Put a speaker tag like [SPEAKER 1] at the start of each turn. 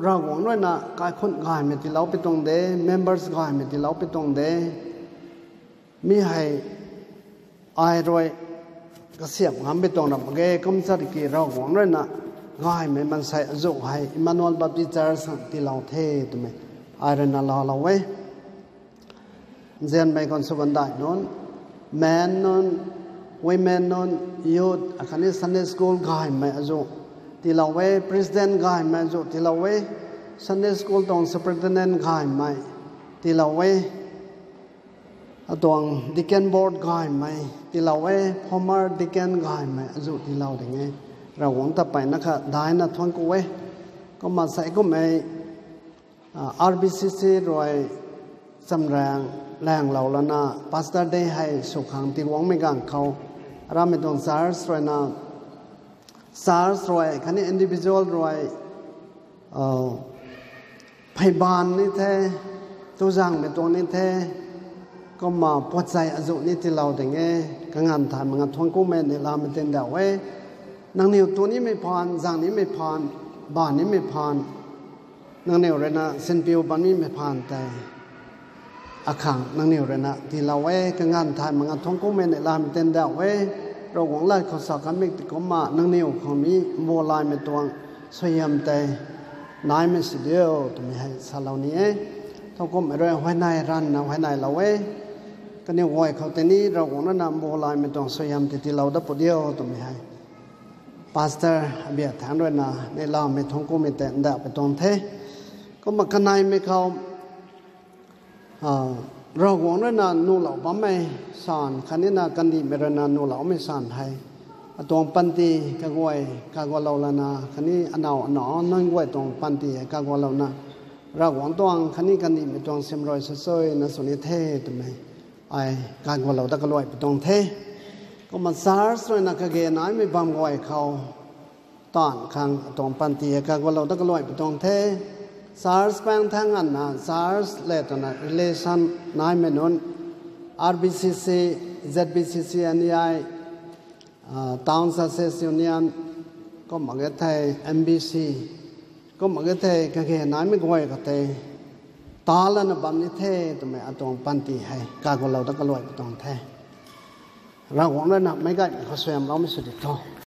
[SPEAKER 1] เราหวังด้วยนะกายคนกายไม่ติเราไปตรงเด members กายไม่ติเราไปตรงเดมีให้อายรวยก็เสียบงามไปตรงนั้นเกย์ก็ไม่สักกี่เราหวังด้วยนะกายไม่มันใส่จุกให้อิมานวลบัพติจาร์สังติเราเทตัวไม่อายเรนเราเราเว้เจียนไปคนสุวรรณได้นนแมนนนwomen นนยูทอาคารนี้ Sunday school กายไม่จุกที่เราเว้ president กายไม่จุกที่เราเว้ Sunday school ตรง superintendent กายไม่ที่เราเว้ตรง deacon board กายไม่ที่เราเว้ former deacon กายไม่จุกที่เราอย่างเงี้ยเราหวังต่อไปนะคะได้นะทวนกูเว้ก็มาใส่ก็ไม่RBCC รวยสำแรงแรงเราแล้วนะ Pastor Day ให้สุขังที่หวังไม่กังเขาเราไม่ต้อง SARS รวยนะ SARS รวยคันนี้ individual รวยพยาบาลนี่แท้ตัวอย่างเป็นตัวนี้แท้ก็มาปวดใจอจุนี่ที่เราแต่เงี้ยก็งานทำงานทวนกู้แม่ในเราไม่เต็มเดาเว้นางนิวตัวนี้ไม่ผ่านอย่างนี้ไม่ผ่านบ้านนี้ไม่ผ่านนางนิวเลยนะเส้นผิวบ้านนี้ไม่ผ่านแต่อาขังนางนิวเลยนะที่เราเว้ก็งานทำงานทวนกู้แม่ในเราไม่เต็มเดาเว้เราหวังไล่เขาสักกันไม่ติดก็มานางนิวเขามีโมลายไม่ตัวสวยงามแต่นายไม่สิเดียวตัวไม่ให้สาเรานี้เขาก็ไม่รู้ไว้ในรันนะไว้ในเราเว้ก็เนี่ยวัยเขาแต่นี้เราหวังนั้นโมลายไม่ต้องสวยงามแต่ที่เราได้ปวดเดียวตัวไม่ให้Pastor เบียดทางด้วยนะในเราไม่ท้องกู้ไม่แต่เดาไปตรงเทก็มาขนายไม่เขาเราหวังด้วยนะนู่เหล่าบ้าไม่สอนคันนี้นะกันดีไม่รนานู่เหล่าไม่สอนให้ตรงปันตีกากวยกากวเราละนะคันนี้อันเอาอันน้อยกวยตรงปันตีกากวเรานะเราหวังตรงคันนี้กันดีไม่ตรงเสียมรอยสวยๆนะสุนิเทตัวไม่ไอ้กากวเราตะกลอยไปตรงเทก็มันSARSเลยนะก็เกณฑ์น้อยไม่บำกวยเขาตอนข้างตรงปันตีกากวเราตะกลอยไปตรงเทSARS แปลงทางอันนะ SARS เลยตอนนั้น relation น้อยไม่นน RBCC ZBCC อันนี้Town Success Union ก็มาเกิดไทย MBC ก็มาเกิดไทยก็เกณฑ์น้อยไม่กวยก็ไทยตอนแล้วนะบำนี้เทตัวไม่ตรงปันตีให้กากวเราตะกลอยไปตรงเทเราหวังแล้วนะไม่ก็เขาเสียมเราไม่สุดท้อง